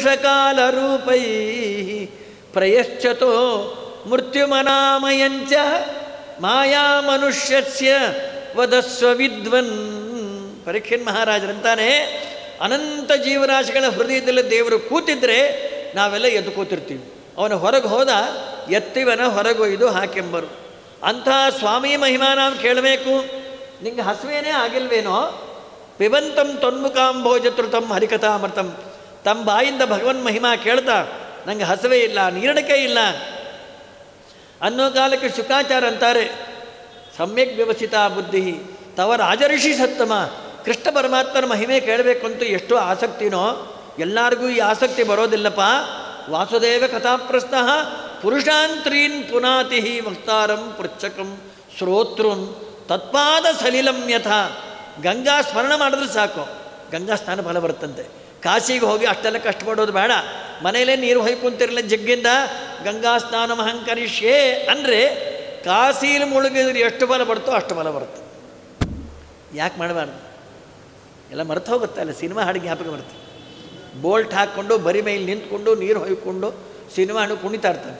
ಪುರುಷಕಾಲರೂಪೈ ಪ್ರಯಶ್ಚತೋ ಮೃತ್ಯುಮನಾಮಯಂಚ ಮಾಯಾ ಮನುಷ್ಯಸ್ಯ ವದಸ್ವ ವಿದ್ವನ್. ಪರೀಕ್ಷಿನ್ ಮಹಾರಾಜರಂತಾನೆ, ಅನಂತ ಜೀವರಾಶಿಗಳ ಹೃದಯದಲ್ಲಿ ದೇವರು ಕೂತಿದ್ರೆ ನಾವೆಲ್ಲ ಎದ್ದು ಕೂತಿರ್ತೀವಿ. ಅವನು ಹೊರಗೆ ಹೋದ, ಎತ್ತಿವನ ಹೊರಗೊಯ್ದು ಹಾಕೆಂಬರು. ಅಂಥ ಸ್ವಾಮಿ ಮಹಿಮಾ ನಾವು ಕೇಳಬೇಕು. ನಿಂಗೆ ಹಸುವೇನೇ ಆಗಿಲ್ವೇನೋ? ಪಿಬಂತಂ ತೊನ್ಮುಖಾಂಭೋಜತೃತಂ ಹರಿಕಥಾಮೃತಂ. ತಮ್ಮ ಬಾಯಿಂದ ಭಗವನ್ ಮಹಿಮಾ ಕೇಳ್ತಾ ನನಗೆ ಹಸುವೇ ಇಲ್ಲ, ನೀರಡಿಕೆ ಇಲ್ಲ ಅನ್ನೋ ಕಾಲಕ್ಕೆ ಶುಕಾಚಾರ ಅಂತಾರೆ, ಸಮ್ಯಕ್ ವ್ಯವಸ್ಥಿತ ಬುದ್ಧಿ ತವ ರಾಜಋಷಿ ಸತ್ತಮ. ಕೃಷ್ಣ ಪರಮಾತ್ಮನ ಮಹಿಮೆ ಕೇಳಬೇಕು ಅಂತ ಎಷ್ಟು ಆಸಕ್ತಿನೋ, ಎಲ್ಲರಿಗೂ ಈ ಆಸಕ್ತಿ ಬರೋದಿಲ್ಲಪ್ಪ. ವಾಸುದೇವ ಕಥಾಪ್ರಸ್ಥ ಪುರುಷಾಂತ್ರೀನ್ ಪುನಾತಿ ವಕ್ತಾರಂ ಪೃಚ್ಛಕಂ ಶ್ರೋತೃನ್ ತತ್ಪಾದ ಸಲಿಲಂ ಯಥ. ಗಂಗಾ ಸ್ಮರಣ ಮಾಡಿದ್ರೆ ಸಾಕು, ಗಂಗಾ ಸ್ನಾನ ಫಲ ಬರುತ್ತಂತೆ. ಕಾಶಿಗೆ ಹೋಗಿ ಅಷ್ಟೆಲ್ಲ ಕಷ್ಟಪಡೋದು ಬೇಡ, ಮನೆಯಲ್ಲೇ ನೀರು ಹೊಯ್ಕೊಂತಿರಲಿಲ್ಲ ಜಗ್ಗಿಂದ. ಗಂಗಾ ಸ್ನಾನ ಮಹಂಕರಿಷ್ಯೇ ಅಂದರೆ ಕಾಶೀಲಿ ಮುಳುಗಿದ್ರೆ ಎಷ್ಟು ಫಲ ಬರುತ್ತೋ ಅಷ್ಟು ಫಲ ಬರುತ್ತೆ. ಯಾಕೆ ಮಾಡಬಾರ್ದು? ಎಲ್ಲ ಮರೆತು ಹೋಗುತ್ತೆ. ಅಲ್ಲ, ಸಿನಿಮಾ ಹಾಡು ಜ್ಞಾಪಕ ಬರುತ್ತೆ. ಬೋಲ್ಟ್ ಹಾಕ್ಕೊಂಡು ಬರಿ ಮೇಲೆ ನಿಂತ್ಕೊಂಡು ನೀರು ಹೊಯ್ಕೊಂಡು ಸಿನಿಮಾ ಹಾಡು ಕುಣಿತಾ ಇರ್ತಾನೆ.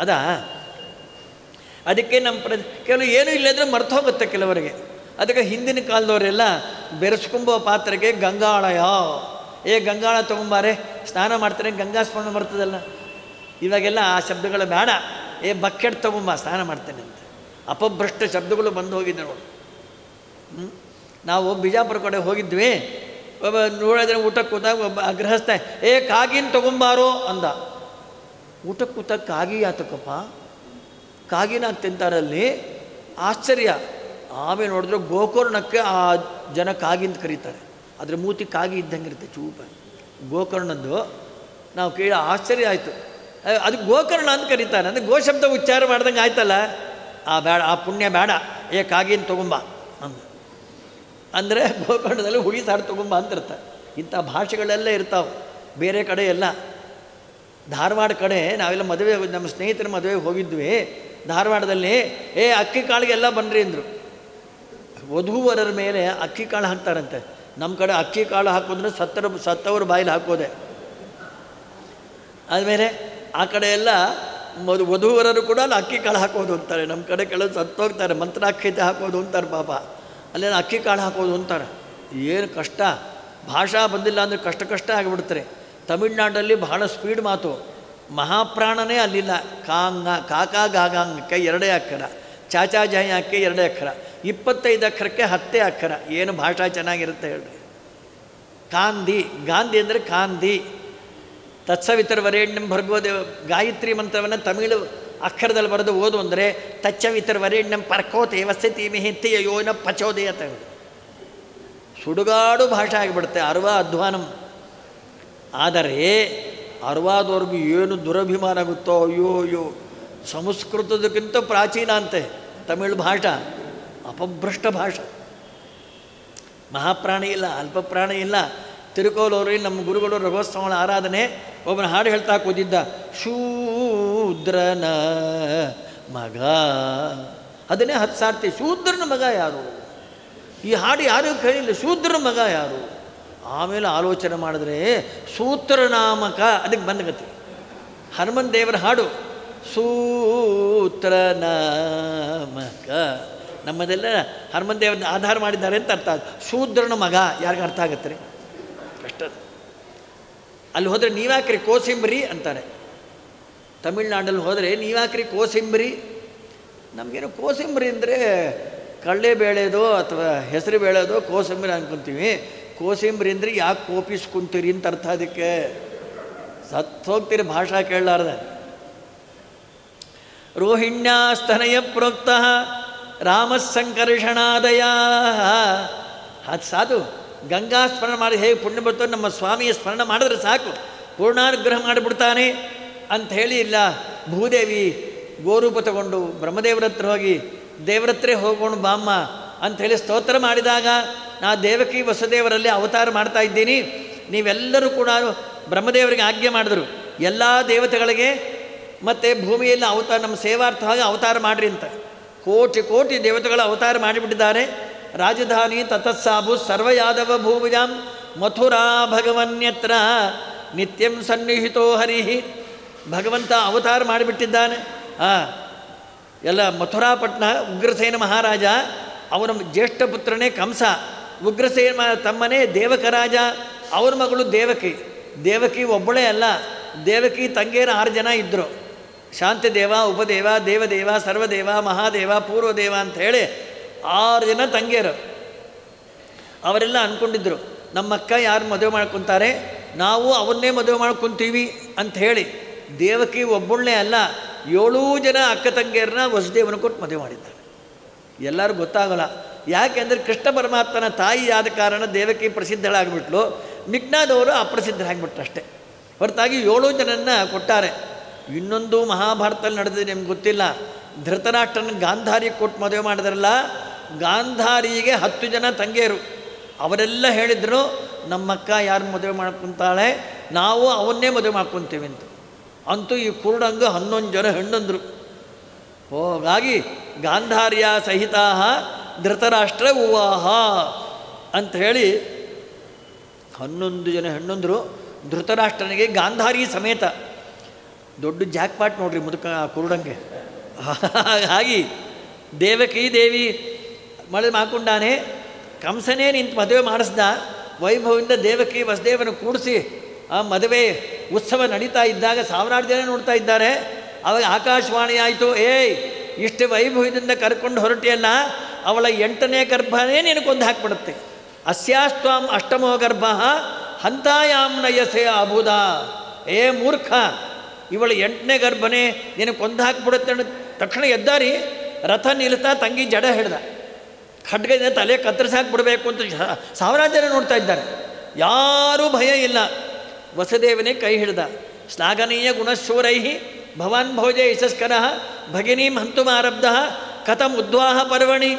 ಅದಕ್ಕೆ ನಮ್ಮ ಕೆಲವು ಏನೂ ಇಲ್ಲದ್ರೆ ಮರೆತು ಹೋಗುತ್ತೆ ಕೆಲವರಿಗೆ. ಅದಕ್ಕೆ ಹಿಂದಿನ ಕಾಲದವರೆಲ್ಲ ಬೆರೆಸ್ಕೊಂಬೋ ಪಾತ್ರೆಗೆ ಗಂಗಾಳಯ, ಗಂಗಾಳ ತೊಗೊಂಬಾರೆ ಸ್ನಾನ ಮಾಡ್ತಾರೆ, ಗಂಗಾ ಸ್ಮರಣ ಬರ್ತದಲ್ಲ. ಇವಾಗೆಲ್ಲ ಆ ಶಬ್ದಗಳು ಬೇಡ. ಬಕೆಟ್ ತೊಗೊಂಬ ಸ್ನಾನ ಮಾಡ್ತೇನೆ ಅಂತ ಅಪಭ್ರಷ್ಟ ಶಬ್ದಗಳು ಬಂದು ಹೋಗಿದ್ದೆ ನೋಡಿ. ನಾವು ಬಿಜಾಪುರ ಕಡೆ ಹೋಗಿದ್ವಿ. ಒಬ್ಬ ನೋಡಿದ್ರೆ ಊಟಕ್ಕೆ ಕೂತಾಗ ಒಬ್ಬ ಗೃಹಸ್ಥ ಕಾಗಿನ ತೊಗೊಂಬಾರೋ ಅಂದ. ಊಟಕ್ಕೆ ಕೂತಾಗ ಕಾಗಿ ಯಾತಕ್ಕಪ್ಪ? ಕಾಗಿನ ತಿಂತಾರಲ್ಲಿ ಆಶ್ಚರ್ಯ. ಆಮೇಲೆ ನೋಡಿದ್ರೆ ಗೋಕರ್ಣಕ್ಕೆ ಆ ಜನ ಕಾಗಿಂತ ಕರೀತಾರೆ. ಅದ್ರ ಮೂತಿ ಕಾಗಿ ಇದ್ದಂಗೆ ಇರುತ್ತೆ ಚೂಪ. ಗೋಕರ್ಣದ್ದು ನಾವು ಕೇಳಿ ಆಶ್ಚರ್ಯ ಆಯಿತು. ಅದು ಗೋಕರ್ಣ ಅಂತ ಕರೀತಾರೆ. ಅಂದರೆ ಗೋ ಶಬ್ದ ಉಚ್ಚಾರ ಮಾಡ್ದಂಗೆ ಆಯ್ತಲ್ಲ. ಬೇಡ, ಆ ಪುಣ್ಯ ಬೇಡ, ಕಾಗಿನ ತೊಗೊಂಬ ಅಂದ. ಅಂದರೆ ಗೋಕರ್ಣದಲ್ಲಿ ಹುಳಿ ಸಾರು ತೊಗೊಂಬ ಅಂತಿರ್ತಾರೆ. ಇಂಥ ಭಾಷೆಗಳೆಲ್ಲ ಇರ್ತಾವೆ ಬೇರೆ ಕಡೆ ಎಲ್ಲ. ಧಾರವಾಡ ಕಡೆ ನಾವೆಲ್ಲ ಮದುವೆ, ನಮ್ಮ ಸ್ನೇಹಿತರ ಮದುವೆಗೆ ಹೋಗಿದ್ವಿ. ಧಾರವಾಡದಲ್ಲಿ ಅಕ್ಕಿ ಕಾಳಿಗೆಲ್ಲ ಬನ್ನಿರಿ ಅಂದರು. ವಧೂವರರ ಮೇಲೆ ಅಕ್ಕಿ ಕಾಳು ಹಾಕ್ತಾರಂತೆ. ನಮ್ಮ ಕಡೆ ಅಕ್ಕಿ ಕಾಳು ಹಾಕೋದ್ರೆ ಸತ್ತವ್ರ ಬಾಯಲ್ಲಿ ಹಾಕೋದೆ. ಆದಮೇಲೆ ಆ ಕಡೆ ಎಲ್ಲ ವಧೂವರರು ಕೂಡ ಅಲ್ಲಿ ಅಕ್ಕಿ ಕಾಳು ಹಾಕೋದು ಅಂತಾರೆ. ನಮ್ಮ ಕಡೆ ಕೆಲವು ಸತ್ತೋಗ್ತಾರೆ, ಮಂತ್ರಾಕ್ಷತೆ ಹಾಕೋದು ಅಂತಾರೆ ಪಾಪ. ಅಲ್ಲೇನು ಅಕ್ಕಿ ಕಾಳು ಹಾಕೋದು ಅಂತಾರೆ. ಏನು ಕಷ್ಟ, ಭಾಷಾ ಬಂದಿಲ್ಲ ಅಂದರೆ ಕಷ್ಟ ಆಗಿಬಿಡ್ತಾರೆ. ತಮಿಳ್ನಾಡಲ್ಲಿ ಬಹಳ ಸ್ಪೀಡ್ ಮಾತು. ಮಹಾಪ್ರಾಣನೇ ಅಲ್ಲಿಲ್ಲ. ಕಾಕಾ ಗಾಗಾಂಗಕ್ಕೆ 2 ಅಕ್ಷರ, ಚಾಚಾ ಜಾಯಕ್ಕೆ 2 ಅಕ್ಷರ, 25 ಅಕ್ಷರಕ್ಕೆ 10 ಅಕ್ಷರ. ಏನು ಭಾಷಾ ಚೆನ್ನಾಗಿರುತ್ತೆ ಹೇಳ್ರಿ. ಗಾಂಧಿ ಅಂದರೆ ಕಾಂದಿ. ತತ್ಸವಿತರ್ವರೇಣ್ಯಂ ಭರ್ಗೋದೇವ. ಗಾಯತ್ರಿ ಮಂತ್ರವನ್ನು ತಮಿಳು ಅಕ್ಷರದಲ್ಲಿ ಬರೆದು ಓದು ಅಂದರೆ ತಚ್ಚವಿತರ್ವರೇಣ್ಯಂ ಪರ್ಕೋತೆ ವಸತಿ ಮಿಹಿತ್ಯ ಯೋನ ಪಚೋದಯತ. ಸುಡುಗಾಡು ಭಾಷೆ ಆಗಿಬಿಡುತ್ತೆ. ಅಧ್ವಾನಂ. ಆದರೆ ಅರ್ವಾದವ್ರಿಗೂ ಏನು ದುರಭಿಮಾನ ಆಗುತ್ತೋ. ಅಯ್ಯೋ, ಸಂಸ್ಕೃತದಕ್ಕಿಂತ ಪ್ರಾಚೀನ ಅಂತೆ ತಮಿಳು ಭಾಷಾ. ಅಪಭ್ರಷ್ಟ ಭಾಷೆ. ಮಹಾಪ್ರಾಣಿ ಇಲ್ಲ, ಅಲ್ಪಪ್ರಾಣಿ ಇಲ್ಲ. ತಿರುಕೋಲವರು ನಮ್ಮ ಗುರುಗಳು ರಘೋತ್ಸವಗಳ ಆರಾಧನೆ ಒಬ್ಬನ ಹಾಡು ಹೇಳ್ತಾ ಕೂತಿದ್ದ. ಶೂದ್ರನ ಮಗ. ಅದನ್ನೇ 10 ಸಾರ್ತಿ. ಶೂದ್ರನ ಮಗ ಯಾರು? ಈ ಹಾಡು ಯಾರೂ ಕೇಳಿಲ್ಲ. ಶೂದ್ರನ ಮಗ ಯಾರು? ಆಮೇಲೆ ಆಲೋಚನೆ ಮಾಡಿದ್ರೆ ಸೂತ್ರನಾಮಕ ಅದಕ್ಕೆ ಬಂದಗತ್ತೆ. ಹನುಮನ್ ದೇವರ ಹಾಡು ಸೂತ್ರನಾಮಕ. ನಮ್ಮದೆಲ್ಲ ಹನುಮನ್ ದೇವರನ್ನ ಆಧಾರ ಮಾಡಿದ್ದಾರೆ ಅಂತ ಅರ್ಥ. ಶೂದ್ರನ ಮಗ ಯಾರಿಗೆ ಅರ್ಥ ಆಗತ್ತೆ ರೀ? ಕಷ್ಟ. ಅಲ್ಲಿ ಹೋದರೆ ನೀವಾಕ್ರಿ ಕೋಸಿಂಬರಿ ಅಂತಾರೆ. ತಮಿಳ್ನಾಡಲ್ಲಿ ಹೋದರೆ ನೀವಾಕ್ರಿ ಕೋಸಿಂಬರಿ. ನಮಗೇನು ಕೋಸಿಂಬರಿ ಅಂದರೆ ಕಡಲೆ ಬೇಳೆದೋ ಅಥವಾ ಹೆಸರು ಬೇಳೆದೋ ಕೋಸಂಬರಿ ಅನ್ಕೊತೀವಿ. ಕೋಸಿಂಬರಿ ಅಂದರೆ ಯಾಕೆ ಕೋಪಿಸ್ಕೊಂತೀರಿ ಅಂತ ಅರ್ಥ. ಅದಕ್ಕೆ ಸತ್ತೋಗ್ತೀರಿ ಭಾಷಾ ಕೇಳಲಾರ್ದ. ರೋಹಿಣ್ಯಾಸ್ತನಯ ಪ್ರೋಕ್ತ ರಾಮಸಂಕರ್ಷಣಾದಯ. ಅದು ಸಾಧು. ಗಂಗಾ ಸ್ಮರಣ ಮಾಡಿ ಹೇಗೆ ಪುಣ್ಯ ಬರ್ತೋ ನಮ್ಮ ಸ್ವಾಮಿಯ ಸ್ಮರಣ ಮಾಡಿದ್ರೆ ಸಾಕು, ಪೂರ್ಣಾನುಗ್ರಹ ಮಾಡಿಬಿಡ್ತಾನೆ ಅಂತ ಹೇಳಿ. ಇಲ್ಲ, ಭೂದೇವಿ ಗೋರೂಪ ತಗೊಂಡು ಬ್ರಹ್ಮದೇವರ ಹತ್ರ ಹೋಗಿ ದೇವರತ್ರೇ ಹೋಗೋಣ ಬಾಮ್ಮ ಅಂಥೇಳಿ ಸ್ತೋತ್ರ ಮಾಡಿದಾಗ, ನಾ ದೇವಕಿ ವಸುದೇವರಲ್ಲಿ ಅವತಾರ ಮಾಡ್ತಾ ಇದ್ದೀನಿ, ನೀವೆಲ್ಲರೂ ಕೂಡ ಬ್ರಹ್ಮದೇವರಿಗೆ ಆಜ್ಞೆ ಮಾಡಿದ್ರು ಎಲ್ಲ ದೇವತೆಗಳಿಗೆ ಮತ್ತು ಭೂಮಿಯಲ್ಲಿ ಅವತಾರ ನಮ್ಮ ಸೇವಾರ್ಥವಾಗಿ ಅವತಾರ ಮಾಡಿರಿ ಅಂತ. ಕೋಟಿ ದೇವತೆಗಳ ಅವತಾರ ಮಾಡಿಬಿಟ್ಟಿದ್ದಾರೆ. ರಾಜಧಾನಿ ತತಸ್ಸಾಭು ಸರ್ವಯಾದವ ಭೂಮಿಜಾಂ ಮಥುರಾ ಭಗವನ್ಯತ್ರ ನಿತ್ಯಂ ಸನ್ನಿಹಿತೋ ಹರಿಹಿ. ಭಗವಂತ ಅವತಾರ ಮಾಡಿಬಿಟ್ಟಿದ್ದಾನೆ. ಎಲ್ಲ ಮಥುರಾಪಟ್ಟಣ ಉಗ್ರಸೇನ ಮಹಾರಾಜ, ಅವನ ಜ್ಯೇಷ್ಠ ಪುತ್ರನೇ ಕಂಸ, ಉಗ್ರಸೇನ ತಮ್ಮನೇ ದೇವಕರಾಜ, ಅವರ ಮಗಳು ದೇವಕಿ. ದೇವಕಿ ಒಬ್ಬಳೇ ಅಲ್ಲ, ದೇವಕಿ ತಂಗೇರ 6 ಜನ ಇದ್ದರು. ಶಾಂತಿದೇವ, ಉಪದೇವ, ದೇವದೇವ, ಸರ್ವದೇವ, ಮಹಾದೇವ, ಪೂರ್ವದೇವ ಅಂತ ಹೇಳಿ 6 ಜನ ತಂಗಿಯರು. ಅವರೆಲ್ಲ ಅಂದ್ಕೊಂಡಿದ್ರು ನಮ್ಮಕ್ಕ ಯಾರು ಮದುವೆ ಮಾಡ್ಕೊತಾರೆ, ನಾವು ಅವನ್ನೇ ಮದುವೆ ಮಾಡ್ಕೊತೀವಿ ಅಂಥೇಳಿ. ದೇವಕಿ ಒಬ್ಬಳೇ ಅಲ್ಲ, 7 ಜನ ಅಕ್ಕ ತಂಗಿಯರನ್ನ ವಸುದೇವನ ಕೊಟ್ಟು ಮದುವೆ ಮಾಡಿದ್ದಾರೆ. ಎಲ್ಲರೂ ಗೊತ್ತಾಗಲ್ಲ, ಯಾಕೆಂದರೆ ಕೃಷ್ಣ ಪರಮಾತ್ಮನ ತಾಯಿ ಆದ ಕಾರಣ ದೇವಕಿ ಪ್ರಸಿದ್ಧಳಾಗಿಬಿಟ್ಲು, ಮಿಗ್ನಾದವರು ಅಪ್ರಸಿದ್ಧರಾಗಿಬಿಟ್ರು ಅಷ್ಟೇ. ಹೊರತಾಗಿ 7 ಜನನ್ನ ಕೊಟ್ಟಾರೆ. ಇನ್ನೊಂದು ಮಹಾಭಾರತದಲ್ಲಿ ನಡೆದಿದೆ, ನಿಮ್ಗೆ ಗೊತ್ತಿಲ್ಲ. ಧೃತರಾಷ್ಟ್ರನ ಗಾಂಧಾರಿಗೆ ಕೊಟ್ಟು ಮದುವೆ ಮಾಡಿದ್ರಲ್ಲ, ಗಾಂಧಾರಿಗೆ 10 ಜನ ತಂಗಿಯರು. ಅವರೆಲ್ಲ ಹೇಳಿದರು ನಮ್ಮಕ್ಕ ಯಾರು ಮದುವೆ ಮಾಡ್ಕೊತಾಳೆ, ನಾವು ಅವನ್ನೇ ಮದುವೆ ಮಾಡ್ಕೊತೀವಿ ಅಂತ. ಅಂತೂ ಈ ಕುರುಡಂಗ 11 ಜನ ಹೆಣ್ಣಂದರು. ಹಾಗಾಗಿ ಗಾಂಧಾರ್ಯ ಸಹಿತ ಧೃತರಾಷ್ಟ್ರ ಉವಾಹ ಅಂತ ಹೇಳಿ 11 ಜನ ಹೆಣ್ಣಂದರು. ಧೃತರಾಷ್ಟ್ರನಿಗೆ ಗಾಂಧಾರಿ ಸಮೇತ ದೊಡ್ಡ ಜಾಕ್ಪಾಟ್ ನೋಡ್ರಿ ಮುದುಕ ಕುರುಡಂಗೆ. ಹಾಗಾಗಿ ದೇವಕಿ ದೇವಿ ಮಳೆ ಮಾಡ್ಕೊಂಡಾನೆ. ಕಂಸನೇ ನಿಂತು ಮದುವೆ ಮಾಡಿಸ್ದ. ವೈಭವದಿಂದ ದೇವಕಿ ವಸುದೇವನ ಕೂಡಿಸಿ ಆ ಮದುವೆ ಉತ್ಸವ ನಡೀತಾ ಇದ್ದಾಗ 1000 ಜನ ನೋಡ್ತಾ ಇದ್ದಾರೆ. ಅವಾಗ ಆಕಾಶವಾಣಿ ಆಯಿತು, ಇಷ್ಟು ವೈಭವದಿಂದ ಕರ್ಕೊಂಡು ಹೊರಟಿಯಲ್ಲ, ಅವಳ 8ನೇ ಗರ್ಭನೇ ನೀನು ಕೊಂದು ಹಾಕ್ಬಿಡುತ್ತೆ. ಅಸ್ಯಾಸ್ತ್ವಾಂ ಅಷ್ಟಮೋ ಗರ್ಭ ಹಂತಾಯಾಮ್ ನಯಸೆ ಅಬುಧ. ಮೂರ್ಖ, ಇವಳ 8ನೇ ಗರ್ಭನೇ ನೀನು ಕೊಂದು ಹಾಕ್ಬಿಡುತ್ತೆ ಅನ್ನೋ ತಕ್ಷಣ ಎದ್ದಾರಿ ರಥ ನಿಲ್ತಾ ತಂಗಿ ಜಡ ಹಿಡ್ದ. ಖಡ್ಗದಿಂದ ತಲೆ ಕತ್ತರಿಸಾಕ್ಬಿಡ್ಬೇಕು ಅಂತ 1000 ಜನ ನೋಡ್ತಾ ಇದ್ದಾರೆ. ಯಾರೂ ಭಯ ಇಲ್ಲ. ವಸುದೇವನೇ ಕೈ ಹಿಡ್ದ. ಶ್ಲಾಘನೀಯ ಗುಣಶೂರೈ ಭವಾನ್ ಭೋಜ ಯಶಸ್ಕರ ಭಗಿನೀಂ ಹಂತುಮಾರಬ್ಧ ಕಥಂ ಉದ್ವಾಹ ಪರ್ವಣಿ.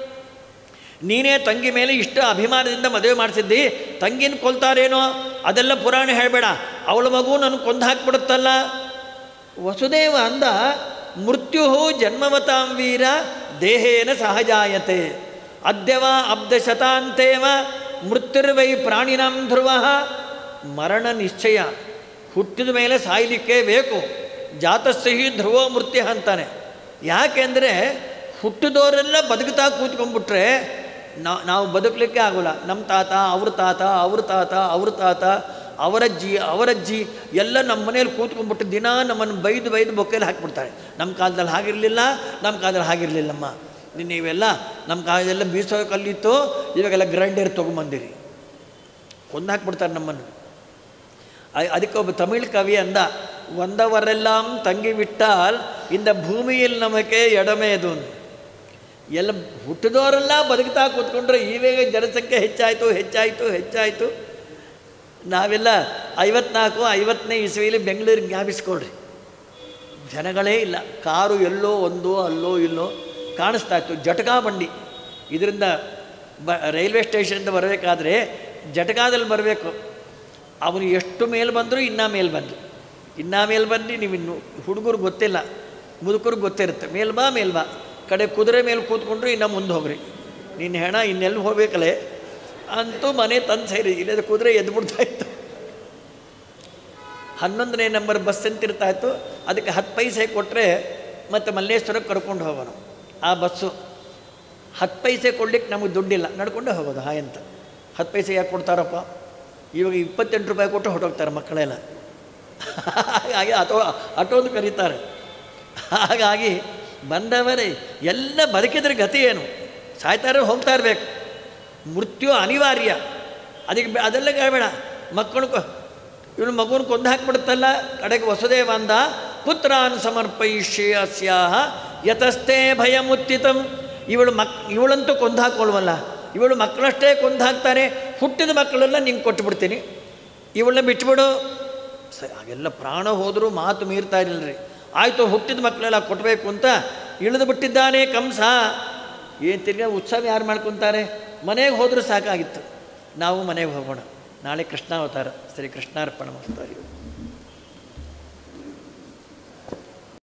ನೀನೇ ತಂಗಿ ಮೇಲೆ ಇಷ್ಟು ಅಭಿಮಾನದಿಂದ ಮದುವೆ ಮಾಡಿಸಿದ್ದಿ, ತಂಗಿನ ಕೊಲ್ತಾರೇನೋ ಅದೆಲ್ಲ ಪುರಾಣ ಹೇಳಬೇಡ, ಅವಳ ಮಗು ನನಗೆ ಕೊಂದು ಹಾಕ್ಬಿಡುತ್ತಲ್ಲ. ವಸುದೇವ ಅಂದ, ಮೃತ್ಯು ಜನ್ಮವತಾಂ ವೀರ ದೇಹೇನ ಸಹಜಾಯತೆ ಅದ್ಯವ ಅಬ್ಧಶತಾಂತೇವ ಮೃತ್ಯುರ್ವೈ ಪ್ರಾಣಿನಾಂ ಧ್ರುವ. ಮರಣ ನಿಶ್ಚಯ, ಹುಟ್ಟಿದ ಮೇಲೆ ಸಾಯಲಿಕ್ಕೆ ಬೇಕು. ಜಾತಸ್ಸಹಿ ಧ್ರುವ ಮೃತ್ಯು ಅಂತಾನೆ. ಯಾಕೆಂದರೆ ಹುಟ್ಟಿದವರೆಲ್ಲ ಬದುಕ್ತಾ ಕೂತ್ಕೊಂಡ್ಬಿಟ್ರೆ ನಾವು ಬದುಕಲಿಕ್ಕೆ ಆಗೋಲ್ಲ. ನಮ್ಮ ತಾತ, ಅವ್ರ ತಾತ, ಅವ್ರ ತಾತ, ಅವ್ರ ತಾತ, ಅವರಜ್ಜಿ ಎಲ್ಲ ನಮ್ಮ ಮನೇಲಿ ಕೂತ್ಕೊಂಡ್ಬಿಟ್ಟು ದಿನ ನಮ್ಮನ್ನು ಬೈದು ಬೊಕ್ಕೇಲಿ ಹಾಕಿಬಿಡ್ತಾರೆ. ನಮ್ಮ ಕಾಲದಲ್ಲಿ ಹಾಗಿರಲಿಲ್ಲಮ್ಮ, ನೀವೆಲ್ಲ ನಮ್ಮ ಕಾಲದೆಲ್ಲ ಬೀಸೋ ಕಲ್ಲಿತ್ತು, ಇವಾಗೆಲ್ಲ ಗ್ರೈಂಡರ್ ತೊಗೊಂಬಂದಿರಿ, ಕೊಂದು ಹಾಕ್ಬಿಡ್ತಾರೆ ನಮ್ಮನ್ನು. ಅದಕ್ಕೆ ಒಬ್ಬ ತಮಿಳ್ ಕವಿ ಅಂದ, ಒಂದವರೆಲ್ಲಾಂ ತಂಗಿ ಬಿಟ್ಟಾಲ್ ಇಂದ ಭೂಮಿಯಲ್ಲಿ ನಮಗೆ ಎಡಮೇದು. ಎಲ್ಲ ಹುಟ್ಟಿದವರೆಲ್ಲ ಬದುಕ್ತಾ ಕೂತ್ಕೊಂಡ್ರೆ ಇವಾಗ ಜನಸಂಖ್ಯೆ ಹೆಚ್ಚಾಯಿತು. ನಾವೆಲ್ಲ 54-50ನೇ ಇಸ್ವಿಯಲ್ಲಿ ಬೆಂಗಳೂರಿಗೆ ಜ್ಞಾಪಿಸ್ಕೊಳ್ರಿ, ಜನಗಳೇ ಇಲ್ಲ. ಕಾರು ಎಲ್ಲೋ ಒಂದೋ ಅಲ್ಲೋ ಇಲ್ಲೋ ಕಾಣಿಸ್ತಾ ಇತ್ತು. ಜಟಕಾ ಬಂಡಿ, ಇದರಿಂದ ರೈಲ್ವೆ ಸ್ಟೇಷನಿಂದ ಬರಬೇಕಾದ್ರೆ ಜಟಕಾದಲ್ಲಿ ಬರಬೇಕು. ಅವನು ಎಷ್ಟು ಮೇಲೆ ಬಂದರೂ ಇನ್ನೂ ಮೇಲೆ ಬಂದು ನೀವಿನ್ನು ಹುಡುಗರು ಗೊತ್ತಿಲ್ಲ, ಮುದುಕರಿಗೆ ಗೊತ್ತಿರುತ್ತೆ. ಮೇಲ್ಬಾ ಕಡೆ ಕುದುರೆ ಮೇಲೆ ಕೂತ್ಕೊಂಡ್ರು ಇನ್ನೂ ಮುಂದೆ ಹೋಗ್ರಿ, ನಿನ್ನ ಹೆಣ ಇನ್ನೆಲ್ಲಿ ಹೋಗ್ಬೇಕಲ್ಲೇ ಅಂತೂ ಮನೆ ತಂದು ಸೇರಿ. ಇಲ್ಲದ ಕುದುರೆ ಎದ್ಬಿಡ್ತಾಯಿತ್ತು. 11ನೇ ನಂಬರ್ ಬಸ್ ಅಂತಿರ್ತಾಯಿತ್ತು. ಅದಕ್ಕೆ 10 ಪೈಸೆ ಕೊಟ್ಟರೆ ಮತ್ತು ಮಲ್ಲೇಶ್ವರಕ್ಕೆ ಕರ್ಕೊಂಡು ಹೋಗೋಣ. ಆ ಬಸ್ಸು 10 ಪೈಸೆ ಕೊಡ್ಲಿಕ್ಕೆ ನಮಗೆ ದುಡ್ಡಿಲ್ಲ, ನಡ್ಕೊಂಡೇ ಹೋಗೋದು. ಅಂತ 10 ಪೈಸೆ ಯಾಕೆ ಕೊಡ್ತಾರಪ್ಪ? ಇವಾಗ 28 ರೂಪಾಯಿ ಕೊಟ್ಟು ಹೊರಟೋಗ್ತಾರೆ ಮಕ್ಕಳೆಲ್ಲ. ಹಾಗಾಗಿ ಆಟೋದು ಕರೀತಾರೆ. ಹಾಗಾಗಿ ಬಂದವರೇ ಎಲ್ಲ ಬದುಕಿದ್ರೆ ಗತಿ ಏನು? ಸಾಯ್ತಾರೆ, ಹೋಗ್ತಾ ಇರಬೇಕು. ಮೃತ್ಯು ಅನಿವಾರ್ಯ. ಅದೆಲ್ಲ ಕೇಳಬೇಡ. ಇವನು ಮಗುನ ಕೊಂದು ಹಾಕ್ಬಿಡುತ್ತಲ್ಲ. ಕಡೆಗೆ ವಸುದೇವ ಅಂದ, ಪುತ್ರಾನ್ ಸಮರ್ಪಯಿಷ್ಯೆ ಅಸ್ಯಾಹ ಯತಸ್ಥೆ ಭಯಮುತ್ತಿತಂ. ಇವಳಂತೂ ಕೊಂದು ಹಾಕ್ಕೊಳ್ವಲ್ಲ, ಇವಳು ಮಕ್ಕಳಷ್ಟೇ ಕೊಂದು ಹಾಕ್ತಾನೆ, ಹುಟ್ಟಿದ ಮಕ್ಕಳೆಲ್ಲ ನಿಂಗೆ ಕೊಟ್ಟುಬಿಡ್ತೀನಿ, ಇವಳನ್ನ ಬಿಟ್ಬಿಡು. ಸರಿ, ಹಾಗೆಲ್ಲ ಪ್ರಾಣ ಹೋದರೂ ಮಾತು ಮೀರ್ತಾ ಇರಲಿಲ್ಲ. ಆಯಿತು, ಹುಟ್ಟಿದ ಮಕ್ಕಳೆಲ್ಲ ಕೊಟ್ಟಬೇಕು ಅಂತ ಇಳಿದು ಬಿಟ್ಟಿದ್ದಾನೆ ಕಂಸ. ಏನು ತಿರ್ಗಿ ಉತ್ಸವ ಯಾರು ಮಾಡ್ಕೊತಾರೆ? ಮನೆಗೆ ಹೋದರೂ ಸಾಕಾಗಿತ್ತು. ನಾವು ಮನೆಗೆ ಹೋಗೋಣ. ನಾಳೆ ಕೃಷ್ಣಾವತಾರ. ಶ್ರೀ ಕೃಷ್ಣಾರ್ಪಣ ಮಸ್ತು.